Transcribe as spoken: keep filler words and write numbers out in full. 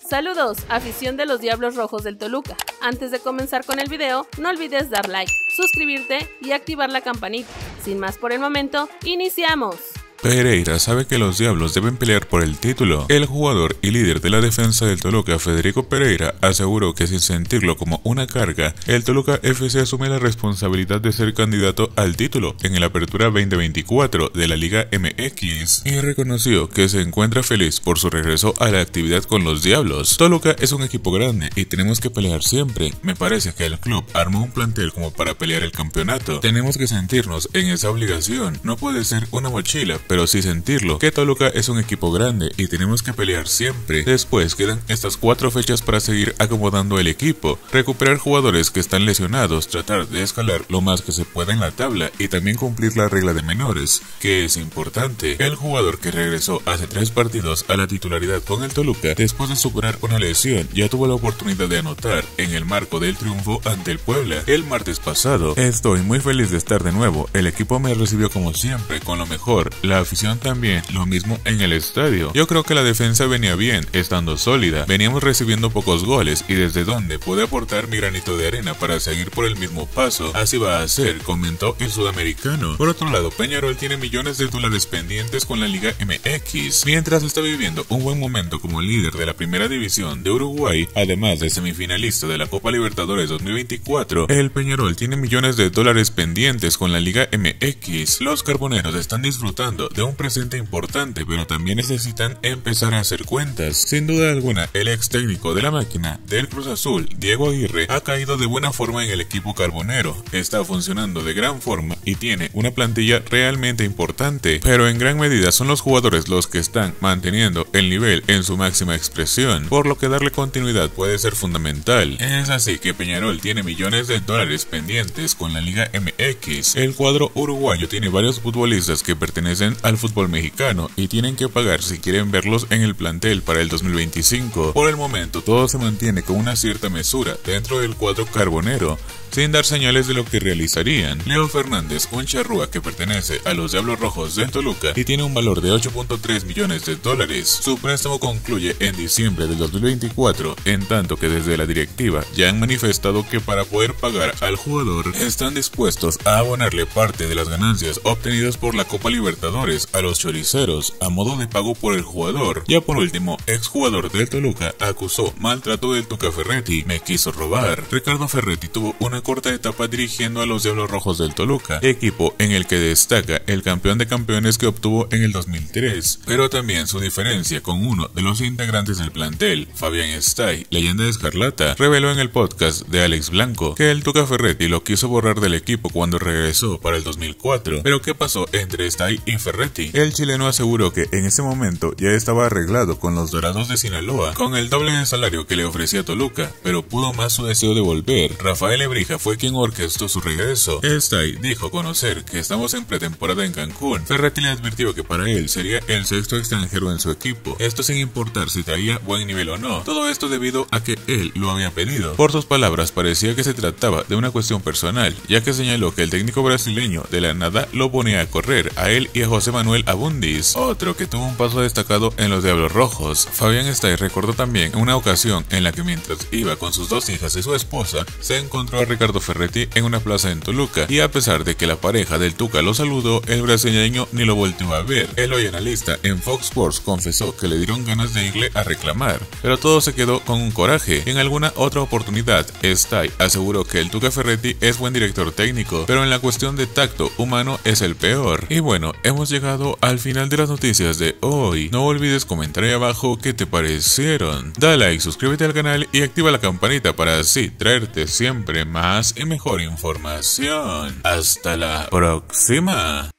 Saludos, afición de los Diablos Rojos del Toluca. Antes de comenzar con el video, no olvides dar like, suscribirte y activar la campanita. Sin más por el momento, ¡iniciamos! Pereira sabe que los Diablos deben pelear por el título. El jugador y líder de la defensa del Toluca, Federico Pereira, aseguró que sin sentirlo como una carga, el Toluca F C asume la responsabilidad de ser candidato al título en el Apertura veinte veinticuatro de la Liga M X y reconoció que se encuentra feliz por su regreso a la actividad con los Diablos. Toluca es un equipo grande y tenemos que pelear siempre. Me parece que el club armó un plantel como para pelear el campeonato. Tenemos que sentirnos en esa obligación. No puede ser una mochila, pero sí sentirlo, que Toluca es un equipo grande y tenemos que pelear siempre. Después quedan estas cuatro fechas para seguir acomodando el equipo, recuperar jugadores que están lesionados, tratar de escalar lo más que se pueda en la tabla y también cumplir la regla de menores, que es importante. El jugador que regresó hace tres partidos a la titularidad con el Toluca después de superar una lesión ya tuvo la oportunidad de anotar en el marco del triunfo ante el Puebla el martes pasado. Estoy muy feliz de estar de nuevo, el equipo me recibió como siempre con lo mejor, la afición también, lo mismo en el estadio. Yo creo que la defensa venía bien, estando sólida, veníamos recibiendo pocos goles y desde donde pude aportar mi granito de arena para seguir por el mismo paso, así va a ser, comentó el sudamericano. Por otro lado, Peñarol tiene millones de dólares pendientes con la Liga M X, mientras está viviendo un buen momento como líder de la primera división de Uruguay, además de semifinalista de la Copa Libertadores dos mil veinticuatro, el Peñarol tiene millones de dólares pendientes con la Liga M X. Los carboneros están disfrutando de un presente importante, pero también necesitan empezar a hacer cuentas. Sin duda alguna, el ex técnico de la máquina del Cruz Azul, Diego Aguirre, ha caído de buena forma en el equipo carbonero. Está funcionando de gran forma y tiene una plantilla realmente importante, pero en gran medida son los jugadores los que están manteniendo el nivel en su máxima expresión, por lo que darle continuidad puede ser fundamental. Es así que Peñarol tiene millones de dólares pendientes con la Liga M X. El cuadro uruguayo tiene varios futbolistas que pertenecen al fútbol mexicano y tienen que pagar si quieren verlos en el plantel para el dos mil veinticinco. Por el momento todo se mantiene con una cierta mesura dentro del cuadro carbonero, sin dar señales de lo que realizarían. Leo Fernández, un charrúa que pertenece a los Diablos Rojos de Toluca y tiene un valor de ocho punto tres millones de dólares. Su préstamo concluye en diciembre del dos mil veinticuatro, en tanto que desde la directiva ya han manifestado que para poder pagar al jugador están dispuestos a abonarle parte de las ganancias obtenidas por la Copa Libertadores a los choriceros a modo de pago por el jugador. Ya por último, exjugador del Toluca acusó maltrato del Tuca Ferretti, me quiso robar. Ricardo Ferretti tuvo una corta etapa dirigiendo a los Diablos Rojos del Toluca, equipo en el que destaca el campeón de campeones que obtuvo en el dos mil tres, pero también su diferencia con uno de los integrantes del plantel, Fabián Stay, leyenda de Escarlata, reveló en el podcast de Alex Blanco que el Tuca Ferretti lo quiso borrar del equipo cuando regresó para el dos mil cuatro, pero ¿qué pasó entre Stay y Ferretti? El chileno aseguró que en ese momento ya estaba arreglado con los Dorados de Sinaloa, con el doble de salario que le ofrecía Toluca, pero pudo más su deseo de volver. Rafael Ebrija fue quien orquestó su regreso. Stay dijo conocer que estamos en pretemporada en Cancún. Ferretti le advirtió que para él sería el sexto extranjero en su equipo, esto sin importar si traía buen nivel o no. Todo esto debido a que él lo había pedido. Por sus palabras, parecía que se trataba de una cuestión personal, ya que señaló que el técnico brasileño de la nada lo ponía a correr a él y a José Manuel Abundis, otro que tuvo un paso destacado en los Diablos Rojos. Fabián Stay recordó también una ocasión en la que mientras iba con sus dos hijas y su esposa, se encontró a Ricardo Ferretti en una plaza en Toluca, y a pesar de que la pareja del Tuca lo saludó, el brasileño ni lo volteó a ver. El hoy analista en Fox Sports confesó que le dieron ganas de irle a reclamar, pero todo se quedó con un coraje. En alguna otra oportunidad, Stay aseguró que el Tuca Ferretti es buen director técnico, pero en la cuestión de tacto humano es el peor. Y bueno, hemos llegado al final de las noticias de hoy. No olvides comentar ahí abajo qué te parecieron. Da like, suscríbete al canal y activa la campanita para así traerte siempre más y mejor información. Hasta la próxima.